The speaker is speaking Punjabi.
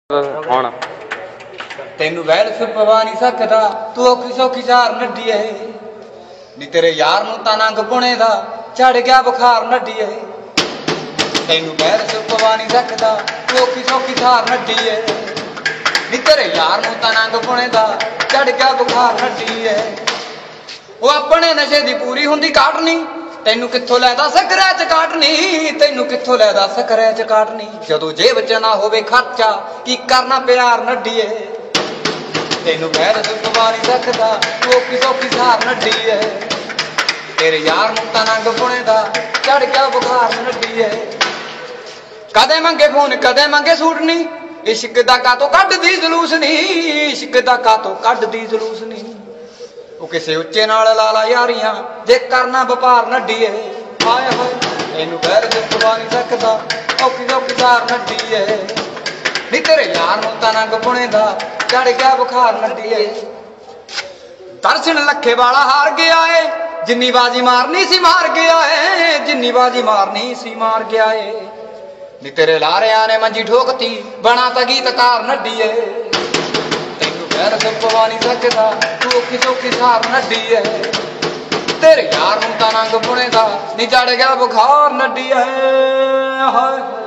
ਹੁਣ ਤੈਨੂੰ ਵੈਲ ਸੁਪਵਾ ਨਹੀਂ ਸਕਦਾ ਤੂੰ ਔਖੀ ਸੌਖੀ ਝਾਰ ਨੱਡੀਏ ਨੀ ਤੇਰੇ ਯਾਰ ਨੂੰ ਤਾਂ ਨੰਗ ਪੁਣੇ ਦਾ ਚੜ ਗਿਆ ਬੁਖਾਰ ਨੱਡੀਏ ਤੈਨੂੰ ਵੈਲ ਸੁਪਵਾ ਨਹੀਂ ਸਕਦਾ ਤੂੰ ਔਖੀ ਸੌਖੀ ਝਾਰ ਨੱਡੀਏ ਨੀ ਤੇਰੇ ਯਾਰ ਨੂੰ ਤਾਂ ਨੰਗ ਪੁਣੇ ਦਾ ਚੜ ਗਿਆ ਬੁਖਾਰ ਨੱਡੀਏ ਉਹ ਆਪਣੇ ਨਸ਼ੇ ਦੀ ਪੂਰੀ ਹੁੰਦੀ ਕਾਟਨੀ ਤੈਨੂੰ ਕਿੱਥੋਂ ਲੈਦਾ ਸਕਰੈਚ ਕਾਟਨੀ ਤੈਨੂੰ ਕਿੱਥੋਂ ਲੈਦਾ ਸਕਰੈਚ ਕਾਟਨੀ ਜਦੋਂ ਜੇਬ ਚ ਨਾ ਹੋਵੇ ਖਰਚਾ ਕੀ ਕਰਨਾ ਪਿਆਰ ਨੱਡੀਏ ਤੈਨੂੰ ਵੈਲ ਸੁਪਵਾ ਨਹੀਂ ਸਕਦਾ ਤੂੰ ਔਖੀ ਸੌਖੀ ਝਾਰ ਨੱਡੀਏ ਤੇਰੇ ਯਾਰ ਨੂੰ ਤਾਂ ਨੰਗ ਪੁਣੇ ਦਾ ਚੜ ਗਿਆ ਬੁਖਾਰ ਨੱਡੀਏ ਕਦੇ ਮੰਗੇ ਫੋਨ ਕਦੇ ਮੰਗੇ ਸੂਟ ਨਹੀਂ ਇਸ਼ਕ ਦਾ ਕਾਤੋਂ ਕੱਢਦੀ ਜਲੂਸ ਨਹੀਂ ਇਸ਼ਕ ਦਾ ਕਾਤੋਂ ਕੱਢਦੀ ਜਲੂਸ ਨਹੀਂ ਉਹ ਕਿਸੇ ਉੱਚੇ ਨਾਲ ਲਾ ਲਾ ਯਾਰੀਆਂ ਜੇ ਕਰਨਾ ਵਪਾਰ ਨੱਡੀਏ ਹਾਏ ਹਾਏ ਤੈਨੂੰ ਵੈਲ ਸੁਪਵਾ ਨਹੀਂ ਸਕਦਾ ਔਖੀ ਸੌਖੀ ਝਾਰ ਨੱਡੀਏ ਨੀ ਤੇਰੇ ਯਾਰ ਨੂੰ ਤਾਂ ਨੰਗ ਪੁਣੇ ਦਾ ਚੜ ਗਿਆ ਬੁਖਾਰ ਨੱਡੀਏ ਦਰਸ਼ਨ ਲੱਖੇ ਵਾਲਾ ਹਾਰ ਗਿਆ ਏ ਜਿੰਨੀ ਬਾਜੀ ਮਾਰਨੀ ਸੀ ਮਾਰ ਗਿਆ ਏ ਜਿੰਨੀ ਬਾਜੀ ਮਾਰਨੀ ਸੀ ਮਾਰ ਗਿਆ ਏ ਨੀ ਤੇਰੇ ਲਾਰਿਆਂ ਨੇ ਮੰਜੀ ਠੋਕਤੀ ਬਣਾ ਤਾਂ ਗੀਤਕਾਰ ਨੱਡੀਏ ਤੈਨੂੰ ਵੈਲ ਸੁਪਵਾ ਨਹੀਂ ਸਕਦਾ ਤੂੰ ਔਖੀ ਸੌਖੀ ਝਾਰ ਨੱਡੀਏ ਤੇਰੇ ਯਾਰ ਨੂੰ ਤਾਂ ਨੰਗ ਪੁਣੇ ਦਾ ਨੀ ਚੜ ਗਿਆ ਬੁਖਾਰ ਨੱਡੀਏ ਹਾਏ